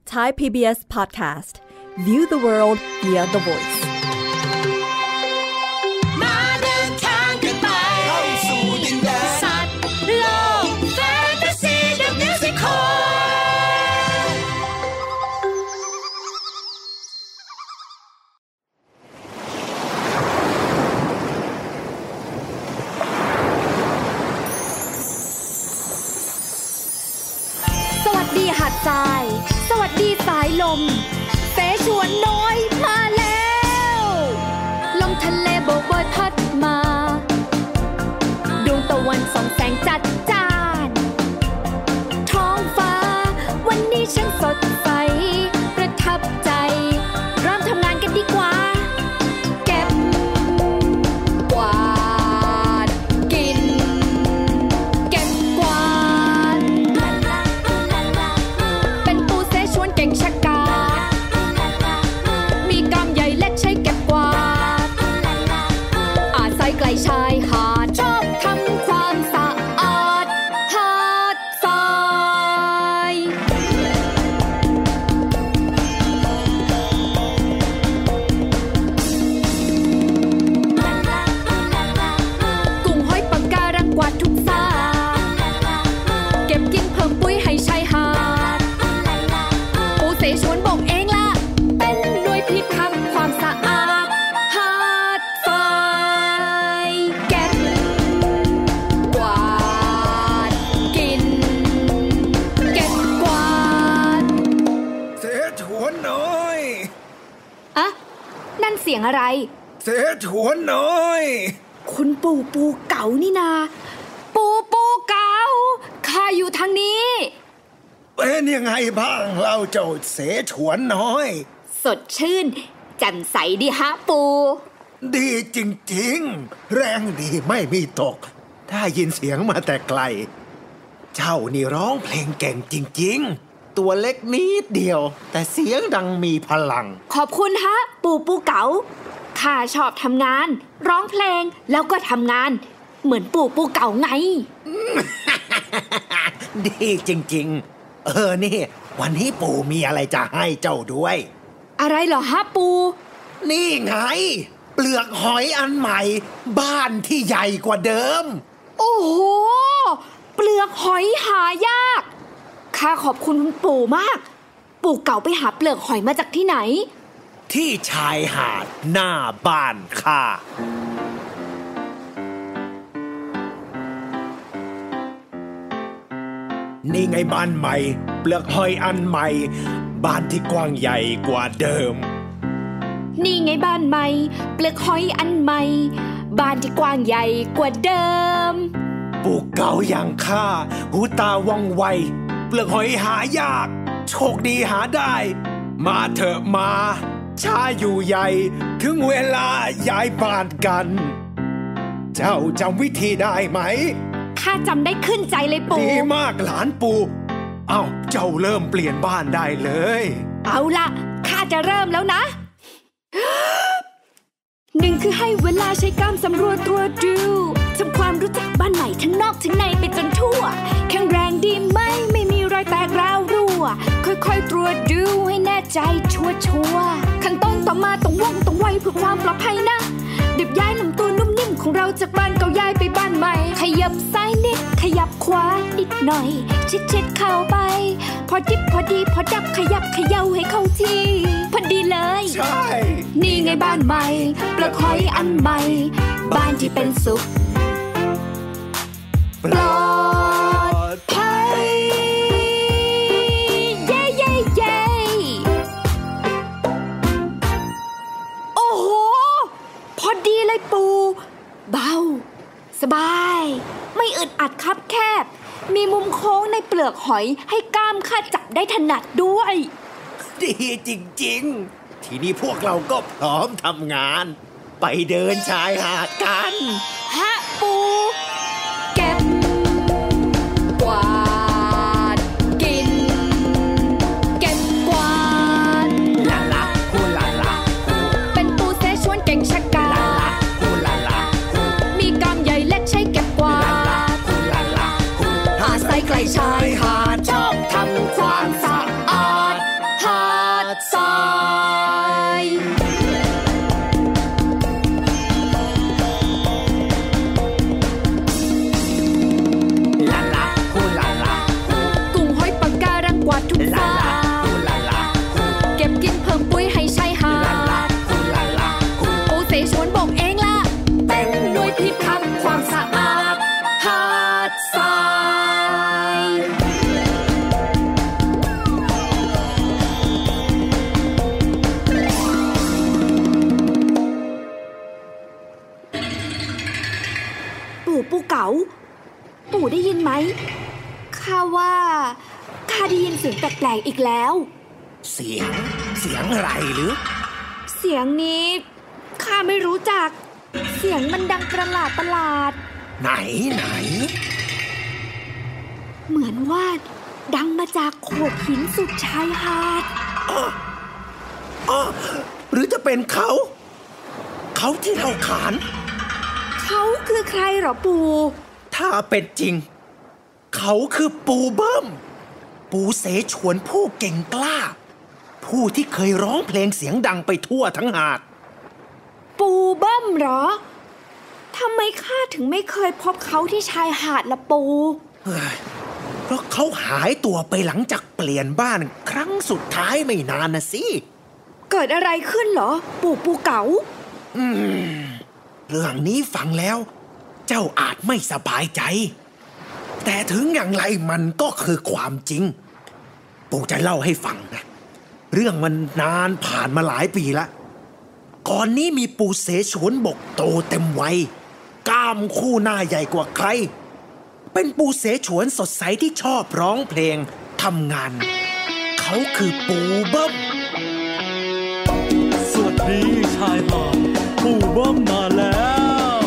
Thai PBS Podcast View the world via the voice หาดทรายสวัสดีสายลมเสฉวนน้อยมาแล้วลมทะเลโบกโบยพัดมาดวงตะวันส่องแสงจัดจ้านท้องฟ้าวันนี้ช่างสดใสประทับใจเริ่มทำงานกันดีกว่าเก็บกวาดกินเก็บกวาดเป็นปูเสฉวนเก่งชะกาจมีกำใหญ่เล็กใช้เก็บกวาดอาศัยไกลชายหาดชอบทำความสะอาดหาดทรายกุ้งหอยปะการังกวาดทุกสาเก็บกินเพิ่มปุ๋ยให้ชายหาดปูเสฉวนบอกเองล่ะเป็นหน่วยพิทักษ์ความสะอาดหาดทรายเก็บกวาดกินเก็บกวาดเสฉวนน้อยอะนั่นเสียงอะไรเสฉวนน้อยคุณปูเก๋านี่นาปูเก๋าข้าอยู่ทางนี้เป็นยังไงบ้างเราเจ้าเสฉวนน้อยสดชื่นแจ่มใสดีฮะปูดีจริงๆแรงดีไม่มีตกถ้ายินเสียงมาแต่ไกลเจ้านี่ร้องเพลงเก่งจริงๆตัวเล็กนิดเดียวแต่เสียงดังมีพลังขอบคุณฮะปูเก๋าข้าชอบทำงานร้องเพลงแล้วก็ทำงานเหมือนปูเก๋าไงดีจริงๆนี่วันนี้ปู่มีอะไรจะให้เจ้าด้วยอะไรเหรอฮะปูนี่ไงเปลือกหอยอันใหม่บ้านที่ใหญ่กว่าเดิมโอ้โหเปลือกหอยหายากข้าขอบคุณคุณปู่มากปู่เก่าไปหาเปลือกหอยมาจากที่ไหนที่ชายหาดหน้าบ้านข้านี่ไงบ้านใหม่เปลือกหอยอันใหม่บ้านที่กว้างใหญ่กว่าเดิมนี่ไงบ้านใหม่เปลือกหอยอันใหม่บ้านที่กว้างใหญ่กว่าเดิมปู่เก่าอย่างข้าหูตาว่องไวเปลือกหอยหายากโชคดีหาได้มาเถอะมาช้าอยู่ใหญ่ถึงเวลาย้ายบ้านกันเจ้าจำวิธีได้ไหมข้าจำได้ขึ้นใจเลยปู่ดีมากหลานปู่เจ้าเริ่มเปลี่ยนบ้านได้เลยเอาล่ะข้าจะเริ่มแล้วนะหนึ่งคือให้เวลาใช้กล้ามสำรวจตรวจดูทำความรู้จักบ้านใหม่ทั้งนอกทั้งในไปจนทั่วแข็งแรงดีไหมไม่มีรอยแตกร้าวรั่วค่อยๆตรวจดูให้แน่ใจชัวร์ขั้นตอนต่อมาต้องว่องต้องไวเพื่อความปลอดภัยนะเดี๋ยวย้ายนำตัวนุ่มนิ่มของเราจากบ้านเก่าย้ายไปบ้านใหม่ขยับซ้ายนิดขยับขวานิดหน่อยชิดเข้าไปพอดิบพอดีพอดับขยับเขย่าให้เข้าที่พอดีเลยใช่นี่ไงบ้านใหม่เปลือกหอยอันใหม่บ้านที่เป็นสุขปลอดภัยเย้เย้เย้โอ้โหพอดีเลยปูเบาสบายไม่อึดอัดคับแคบมีมุมโค้งในเปลือกหอยให้กล้ามข้าจับได้ถนัดด้วยดีจริงๆทีนี้พวกเราก็พร้อมทำงานไปเดินชายหาดกันฮะปูเก็บกวาดกินเก็บกวาดลาลาคูลาลาเป็นปูเสฉวนเก่งชะกาจคูลาลามีกำใหญ่เล็กใช้เก็บกวาดอาศัยไกลชายหาดชอบทำความสะอาดหข้าว่าข้าได้ยินเสียงแปลกๆอีกแล้วเสียงอะไรหรือเสียงนี้ข้าไม่รู้จักเสียงมันดังประหลาดไหนเหมือนว่าดังมาจากโขดหินสุดชายหาดหรือจะเป็นเขาที่เราขานเขาคือใครหรอปู่ถ้าเป็นจริงเขาคือปู่เบิ้มปู่เสฉวนผู้เก่งกล้าผู้ที่เคยร้องเพลงเสียงดังไปทั่วทั้งหาดปู่เบิ้มเหรอทำไมข้าถึงไม่เคยพบเขาที่ชายหาดละปู่เพราะเขาหายตัวไปหลังจากเปลี่ยนบ้านครั้งสุดท้ายไม่นานนะสิเกิดอะไรขึ้นเหรอปู่เก๋าเรื่องนี้ฟังแล้วเจ้าอาจไม่สบายใจแต่ถึงอย่างไรมันก็คือความจริงปู่จะเล่าให้ฟังนะเรื่องมันนานผ่านมาหลายปีละก่อนนี้มีปู่เสฉวนบกโตเต็มวัยกล้ามคู่หน้าใหญ่กว่าใครเป็นปู่เสฉวนสดใสที่ชอบร้องเพลงทำงานเขาคือปู่เบิ้มสวัสดีชายหาดปู่เบิ้มมาแล้ว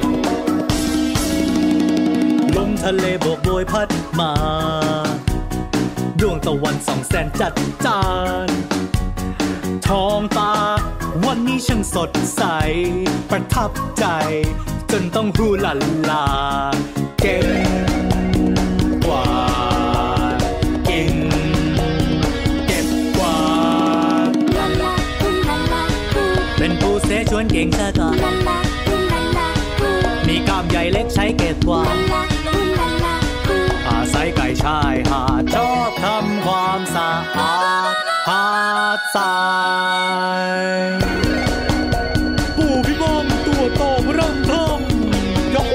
ลมทะเลโบกโบยพัดมาดวงตะวันส่องแสงจัดจ้านท้องฟ้าวันนี้ช่างสดใสประทับใจจนต้องฮูลาลาเก่งกว่าเก่งเก็บกว่าเป็นผู้เสฉวนเก่งซะก่อนมีกล้ามใหญ่เล็กใช้เก็บกว่าอาศัยไก่ชายหาดชอบทำความสะอาดหาดทรายปู่พี่บอมตัวโตเริ่มทำยู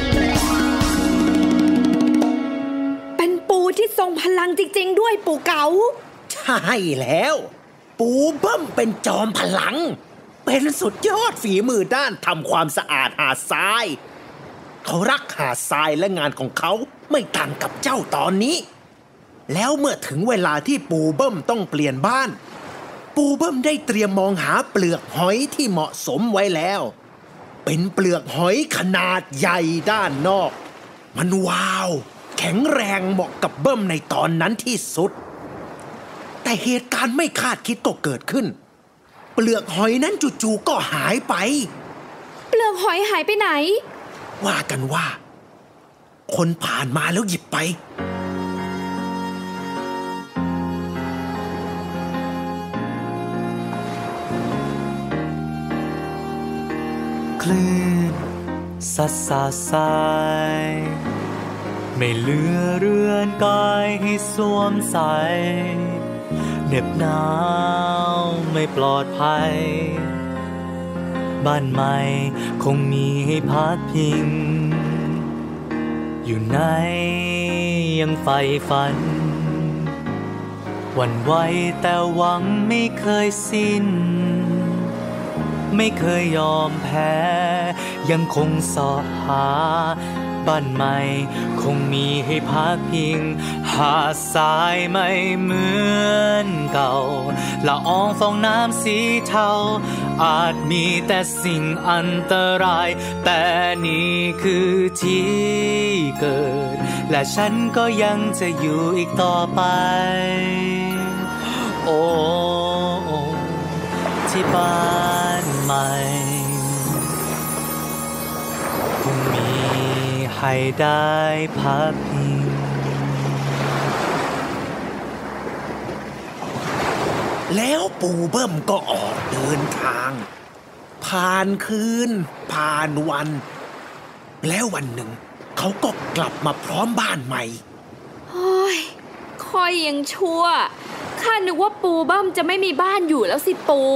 เป็นปู่ที่ทรงพลังจริงๆด้วยปู่เก๋าใช่แล้วปู่เบิ้มเป็นจอมพลังเป็นสุดยอดฝีมือด้านทำความสะอาดหาดทรายเขารักหาดทรายและงานของเขาไม่ต่างกับเจ้าตอนนี้แล้วเมื่อถึงเวลาที่ปู่เบิ้มต้องเปลี่ยนบ้านปู่เบิ้มได้เตรียมมองหาเปลือกหอยที่เหมาะสมไว้แล้วเป็นเปลือกหอยขนาดใหญ่ด้านนอกมันว้าวแข็งแรงเหมาะกับเบิ้มในตอนนั้นที่สุดแต่เหตุการณ์ไม่คาดคิดก็เกิดขึ้นเปลือกหอยนั้นจู่ๆก็หายไปเปลือกหอยหายไปไหนว่ากันว่าคนผ่านมาแล้วหยิบไปคลื่นซัดสาสายไม่เหลือเรือนกายให้สวมใส่เหน็บหนาวไม่ปลอดภัยบ้านใหม่คงมีให้พักพิงอยู่ไหนยังใฝ่ฝันหวั่นไหวแต่หวังไม่เคยสิ้นไม่เคยยอมแพ้ยังคงเสาะหาบ้านใหม่คงมีให้พักพิงหาดทรายไม่เหมือนเก่าละอองฟองน้ำสีเทาอาจมีแต่สิ่งอันตรายแต่นี่คือที่เกิดและฉันก็ยังจะอยู่อีกต่อไปโอ้ที่บ้านใหม่คงมีให้ได้พักพิงแล้วปู่เบิ้มก็ออกเดินทางผ่านคืนผ่านวันแล้ววันหนึ่งเขาก็กลับมาพร้อมบ้านใหม่โอ้ยค่อยยังชั่วข้านึกว่าปู่เบิ้มจะไม่มีบ้านอยู่แล้วสิปู่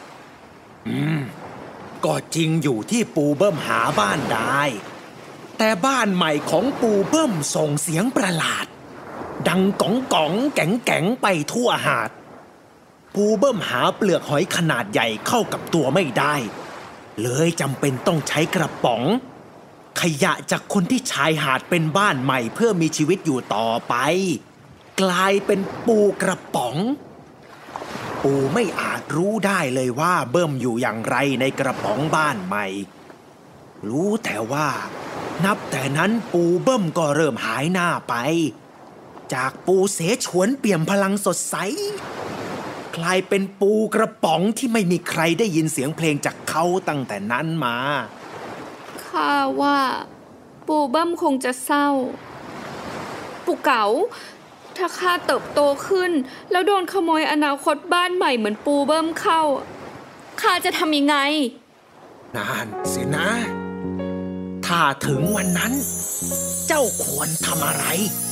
ก็จริงอยู่ที่ปู่เบิ้มหาบ้านได้แต่บ้านใหม่ของปู่เบิ้มส่งเสียงประหลาดดังก๋องก๋องแก๋งแก๋งไปทั่วหาดปู่เบิ้มหาเปลือกหอยขนาดใหญ่เข้ากับตัวไม่ได้เลยจำเป็นต้องใช้กระป๋องขยะจากคนที่ชายหาดเป็นบ้านใหม่เพื่อมีชีวิตอยู่ต่อไปกลายเป็นปูกระป๋องปูไม่อาจรู้ได้เลยว่าเบิ้มอยู่อย่างไรในกระป๋องบ้านใหม่รู้แต่ว่านับแต่นั้นปูเบิ้มก็เริ่มหายหน้าไปจากปูเสฉวนเปี่ยมพลังสดใสกลายเป็นปูกระป๋องที่ไม่มีใครได้ยินเสียงเพลงจากเขาตั้งแต่นั้นมาข้าว่าปูเบิ้มคงจะเศร้าปูเก๋าถ้าข้าเติบโตขึ้นแล้วโดนขโมยอนาคตบ้านใหม่เหมือนปูเบิ้มเข้าข้าจะทำยังไงนานสินะถ้าถึงวันนั้นเจ้าควรทำอะไร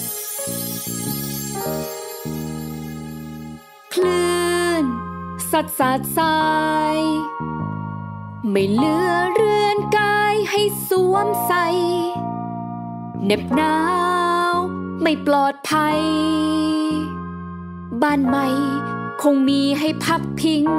คลื่นสัดสาดทรายไม่เหลือเรือนกายให้สวมใส่เหน็บหนาวไม่ปลอดภัยบ้านใหม่คงมีให้พักพิง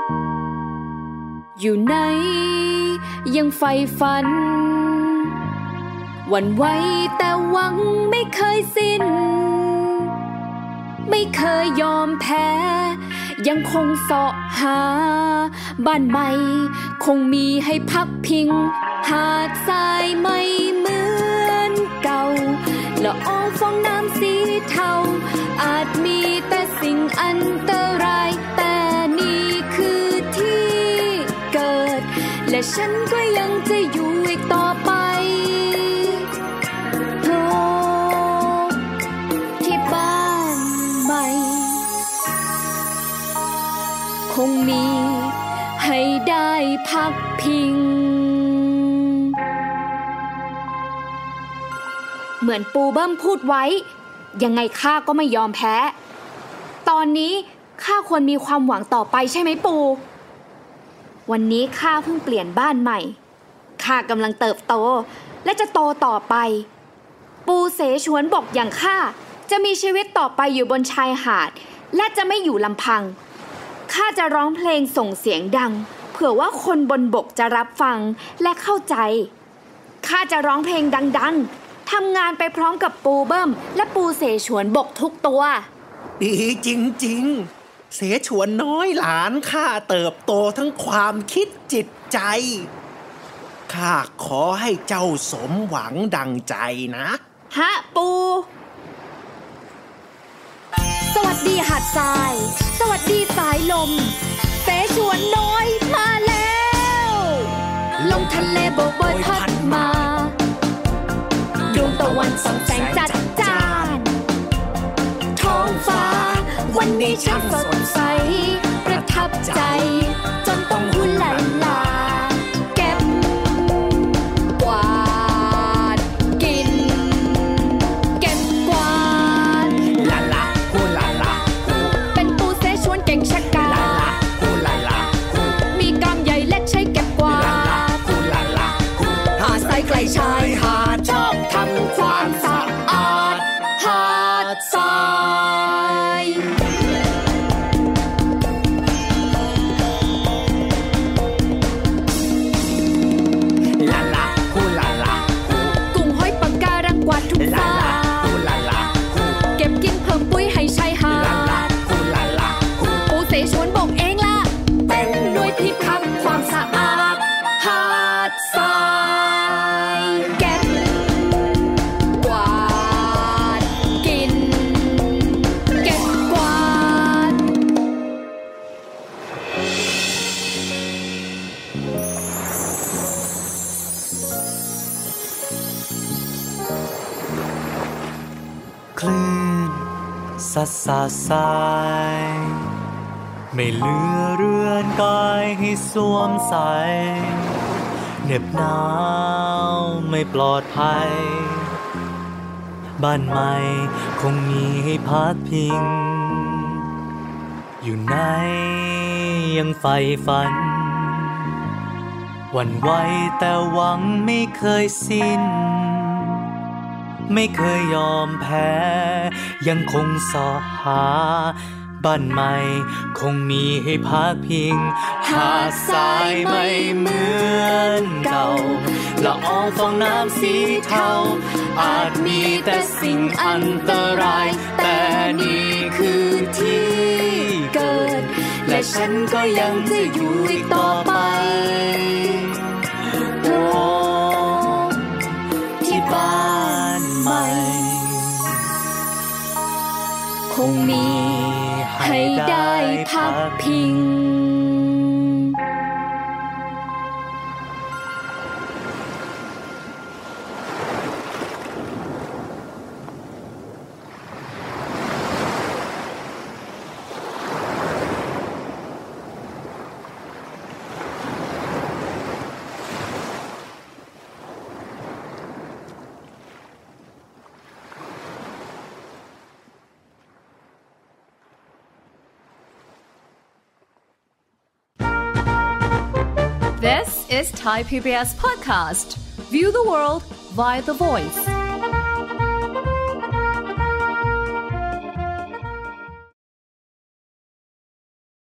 อยู่ไหนยังใฝ่ฝันหวั่นไหวแต่หวังไม่เคยสิ้นไม่เคยยอมแพ้ยังคงเสาะหาบ้านใหม่คงมีให้พักพิงหาดทรายไม่เหมือนเก่าละอองฟองน้ำสีเทาอาจมีแต่สิ่งอันตรายแต่นี่คือที่เกิดและฉันก็ยังจะอยู่อีกต่อไปที่บ้านใหม่คงมีให้ได้พักพิงเหมือนปูเบิ้มพูดไว้ยังไงข้าก็ไม่ยอมแพ้ตอนนี้ข้าควรมีความหวังต่อไปใช่ไหมปูวันนี้ข้าเพิ่งเปลี่ยนบ้านใหม่ข้ากำลังเติบโตและจะโตต่อไปปูเสฉวนบอกอย่างข้าจะมีชีวิตต่อไปอยู่บนชายหาดและจะไม่อยู่ลำพังข้าจะร้องเพลงส่งเสียงดังเผื่อว่าคนบนบกจะรับฟังและเข้าใจข้าจะร้องเพลงดังๆทำงานไปพร้อมกับปูเบิ้มและปูเสฉวนบกทุกตัวดีจริงๆเสฉวนน้อยหลานข้าเติบโตทั้งความคิดจิตใจข้าขอให้เจ้าสมหวังดังใจนะฮะปูสวัสดีหาดทรายสวัสดีสายลมเสฉวนน้อยมาแล้วลมทะเลโบกโบยพัดมาดวงตะวันส่องแสงจัดจ้านท้องฟ้าวันนี้ช่างสดใสประทับใจจนต้องหุ่นหลั่นลาเก็บกวาดกินเก็บกวาดลาลาฮูลาลาเป็นปูเสฉวนเก่งชะกาจลาฮูลาลามีกำใหญ่และใช้เก็บกวาดฮูลาลาหาดทรายไกลชายหาดชอบทำความสะอาดหาดทรายลาลาฮูลาลากุ้งหอยปากการังกวาดทุกฟ้าฮูลาลาเก็บกินเพิ่มปุ๋ยให้ชายหาดฮูลาลาปูเสฉวนบอกเองล่ะเป็นหน่วยพิทักษ์ความสะอาดหาดทรายเก็บกวาดกินเก็บกวาดคลื่นสัดสาดทรายไม่เหลือเรือนกายให้สวมใส่เหน็บหนาวไม่ปลอดภัยบ้านใหม่คงมีให้พักพิงอยู่ไหนยังใฝ่ฝันหวั่นไหวแต่หวังไม่เคยสิ้นไม่เคยยอมแพ้ยังคงเสาะหาบ้านใหม่คงมีให้พักพิงหาดทรายไม่เหมือนเก่าละอองฟองน้ำสีเทาอาจมีแต่สิ่งอันตรายแต่นี่คือที่เกิดและฉันก็ยังจะอยู่อีกต่อไปโอ้ที่บ้านใหม่คงมีให้ได้พักพิง This is Thai PBS podcast. View the world via The Voice.